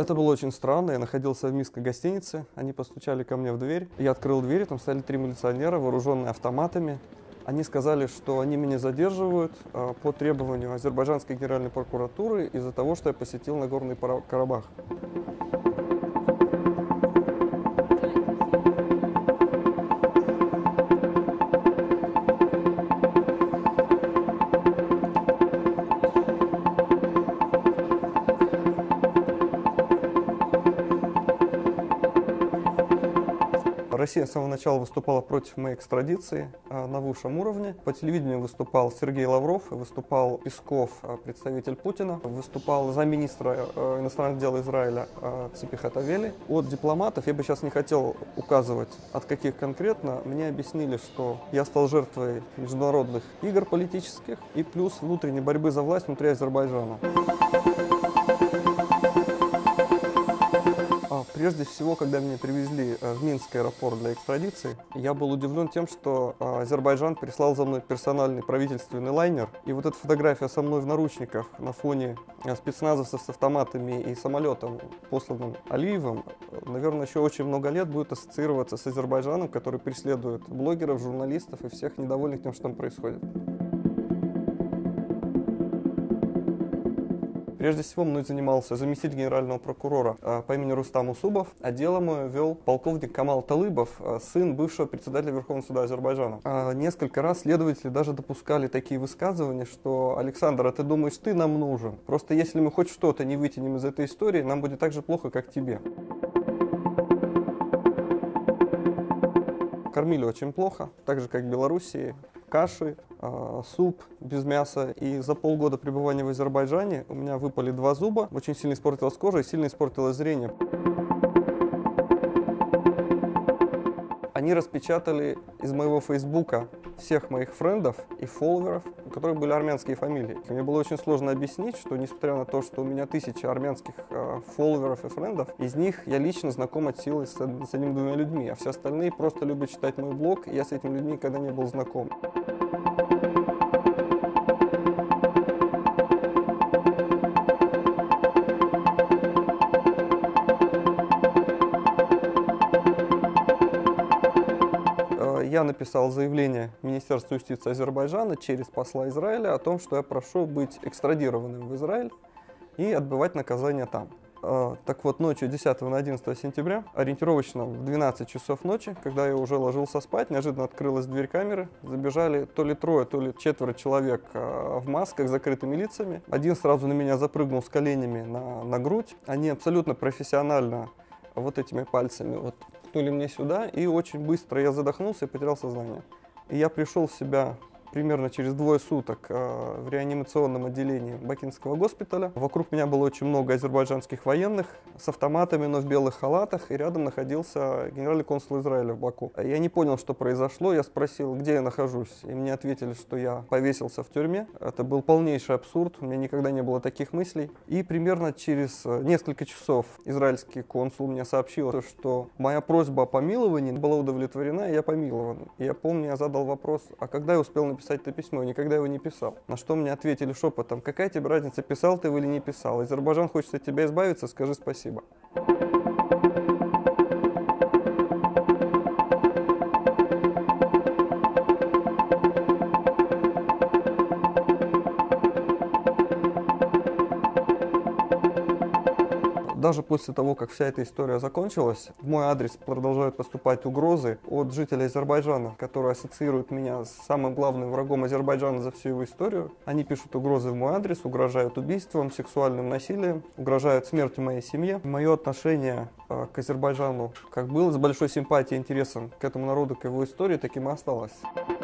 Это было очень странно. Я находился в Минской гостинице, они постучали ко мне в дверь. Я открыл дверь, там стояли 3 милиционера, вооруженные автоматами. Они сказали, что они меня задерживают по требованию азербайджанской генеральной прокуратуры из-за того, что я посетил Нагорный Карабах. Россия с самого начала выступала против моей экстрадиции на высшем уровне. По телевидению выступал Сергей Лавров, выступал Песков, представитель Путина, выступал замминистра иностранных дел Израиля Ципи Хатавели. От дипломатов, я бы сейчас не хотел указывать, от каких конкретно, мне объяснили, что я стал жертвой международных игр политических и плюс внутренней борьбы за власть внутри Азербайджана. Прежде всего, когда меня привезли в Минский аэропорт для экстрадиции, я был удивлен тем, что Азербайджан прислал за мной персональный правительственный лайнер. И вот эта фотография со мной в наручниках на фоне спецназовцев с автоматами и самолетом, посланным Алиевым, наверное, еще очень много лет будет ассоциироваться с Азербайджаном, который преследует блогеров, журналистов и всех недовольных тем, что там происходит. Прежде всего, мной занимался заместитель генерального прокурора по имени Рустам Усубов, а дело мое вел полковник Камал Талыбов, сын бывшего председателя Верховного суда Азербайджана. Несколько раз следователи даже допускали такие высказывания, что «Александр, а ты думаешь, ты нам нужен? Просто если мы хоть что-то не вытянем из этой истории, нам будет так же плохо, как тебе». Кормили очень плохо, так же, как в Белоруссии. Каши, суп без мяса. И за полгода пребывания в Азербайджане у меня выпали 2 зуба, очень сильно испортилась кожа и сильно испортилось зрение. Они распечатали из моего фейсбука всех моих френдов и фолловеров, у которых были армянские фамилии. И мне было очень сложно объяснить, что несмотря на то, что у меня 1000 армянских фолловеров и френдов, из них я лично знаком от силы с 1-2 людьми, а все остальные просто любят читать мой блог, и я с этими людьми никогда не был знаком. Я написал заявление Министерству юстиции Азербайджана через посла Израиля о том, что я прошу быть экстрадированным в Израиль и отбывать наказание там. Так вот, ночью 10 на 11 сентября, ориентировочно в 12 часов ночи, когда я уже ложился спать, неожиданно открылась дверь камеры, забежали то ли 3, то ли 4 человек в масках с закрытыми лицами. Один сразу на меня запрыгнул с коленями на грудь. Они абсолютно профессионально вот этими пальцами вот ткнули мне сюда, и очень быстро я задохнулся и потерял сознание. И я пришел в себя примерно через 2 суток в реанимационном отделении Бакинского госпиталя. Вокруг меня было очень много азербайджанских военных с автоматами, но в белых халатах, и рядом находился генеральный консул Израиля в Баку. Я не понял, что произошло, я спросил, где я нахожусь, и мне ответили, что я повесился в тюрьме. Это был полнейший абсурд, у меня никогда не было таких мыслей. И примерно через несколько часов израильский консул мне сообщил, что моя просьба о помиловании была удовлетворена, и я помилован. И я помню, я задал вопрос, а когда я успел написать это письмо, я никогда его не писал. На что мне ответили шепотом, какая тебе разница, писал ты его или не писал. Азербайджан хочет от тебя избавиться, скажи спасибо. Даже после того, как вся эта история закончилась, в мой адрес продолжают поступать угрозы от жителей Азербайджана, которые ассоциируют меня с самым главным врагом Азербайджана за всю его историю. Они пишут угрозы в мой адрес, угрожают убийством, сексуальным насилием, угрожают смертью моей семье. Мое отношение к Азербайджану как было с большой симпатией и интересом к этому народу, к его истории, таким и осталось.